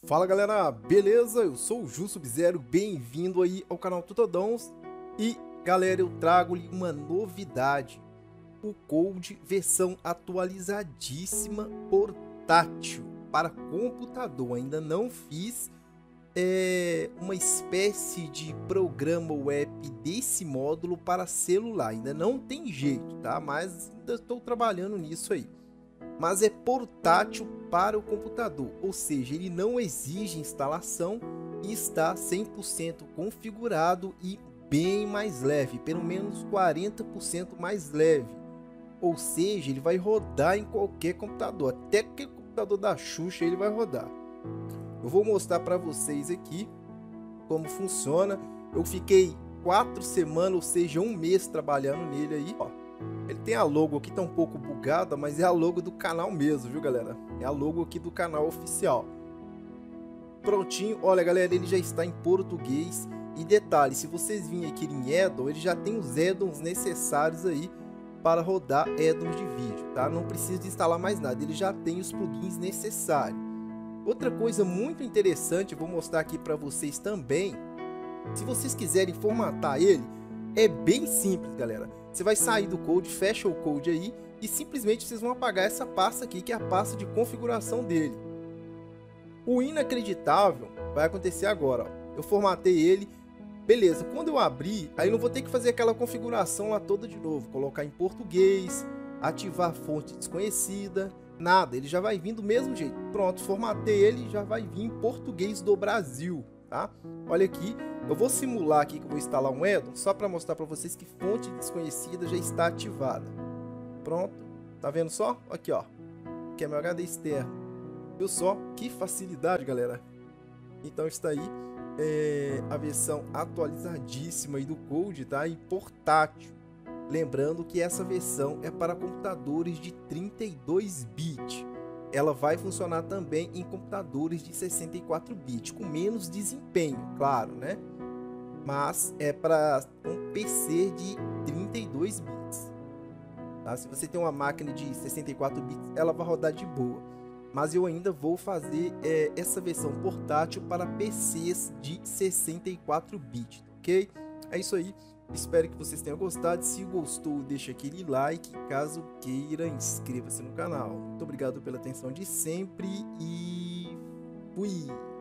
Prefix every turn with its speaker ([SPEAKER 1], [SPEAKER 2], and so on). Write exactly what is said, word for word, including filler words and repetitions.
[SPEAKER 1] Fala galera, beleza? Eu sou o Ju Sub-Zero, bem-vindo aí ao canal Tutodons. E galera, eu trago-lhe uma novidade, o Code versão atualizadíssima portátil para computador. Ainda não fiz é, uma espécie de programa web desse módulo para celular, ainda não tem jeito, tá? Mas ainda estou trabalhando nisso aí. Mas é portátil para o computador, ou seja, ele não exige instalação e está cem por cento configurado e bem mais leve, pelo menos quarenta por cento mais leve. Ou seja, ele vai rodar em qualquer computador, até que o computador da Xuxa ele vai rodar. Eu vou mostrar para vocês aqui como funciona. Eu fiquei quatro semanas, ou seja, um mês trabalhando nele aí, ó. Ele tem a logo aqui, tá um pouco bugada, mas é a logo do canal mesmo, viu galera? É a logo aqui do canal oficial. Prontinho, olha galera, ele já está em português. E detalhe, se vocês virem aqui em addon, ele já tem os addons necessários aí para rodar addons de vídeo, tá? Não precisa de instalar mais nada, ele já tem os plugins necessários. Outra coisa muito interessante, eu vou mostrar aqui para vocês também. Se vocês quiserem formatar ele, é bem simples galera. Você vai sair do Code, fecha o Code aí e simplesmente vocês vão apagar essa pasta aqui, que é a pasta de configuração dele. O inacreditável vai acontecer agora, ó. Eu formatei ele, beleza. Quando eu abrir, aí eu não vou ter que fazer aquela configuração lá toda de novo, colocar em português, ativar fonte desconhecida, nada. Ele já vai vir do mesmo jeito. Pronto, formatei ele, já vai vir em português do Brasil, tá? Olha aqui. Eu vou simular aqui que eu vou instalar um addon só para mostrar para vocês que fonte desconhecida já está ativada. Pronto, tá vendo só? Aqui ó, que é meu H D externo. Viu só que facilidade galera? Então está aí é, a versão atualizadíssima aí do Code, tá? E portátil. Lembrando que essa versão é para computadores de trinta e dois bits. Ela vai funcionar também em computadores de sessenta e quatro bits, com menos desempenho, claro, né? Mas é para um P C de trinta e dois bits. Tá? Se você tem uma máquina de sessenta e quatro bits, ela vai rodar de boa. Mas eu ainda vou fazer é, essa versão portátil para P Cs de sessenta e quatro bits, ok? É isso aí. Espero que vocês tenham gostado. Se gostou, deixa aquele like. Caso queira, inscreva-se no canal. Muito obrigado pela atenção de sempre e fui!